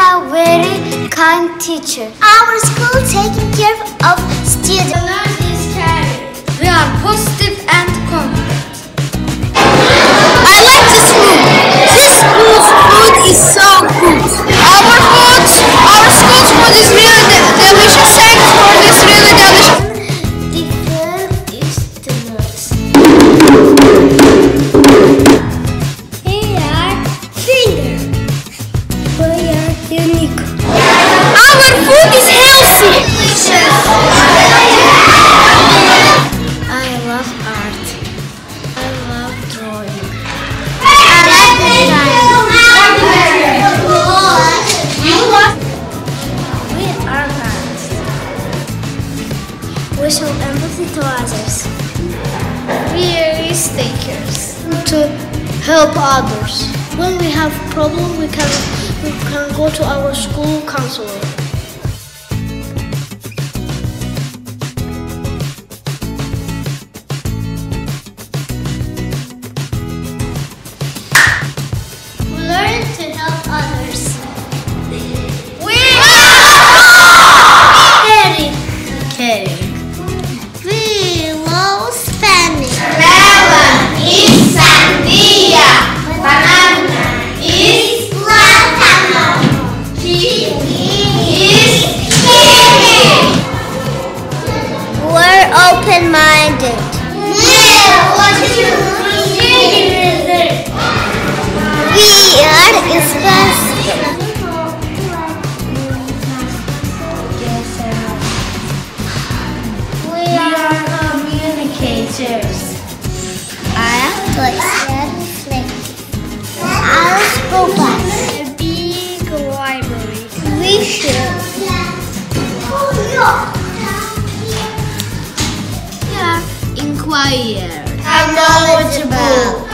have very kind teacher. Our school taking care of students. The nurse is caring. We are positive and confident. I like this room. This school's food is so good. Our school's food is really delicious. Thanks for this really delicious. The food is the nurse. Here are finger. We are unique. Our food is healthy. I love art. I love drawing. I like design. We are artists. We show empathy to others. We are risk takers. To help others. When we have problem, we can go to our school counselor. We learn to help others. We Caring. We love Spanish. Melon is sandía. Banana is plátano. Kiwi is kiwi. We're open-minded. We are responsible. We are communicators. I am our school bus. a big library. We should. Inquire. Knowledgeable.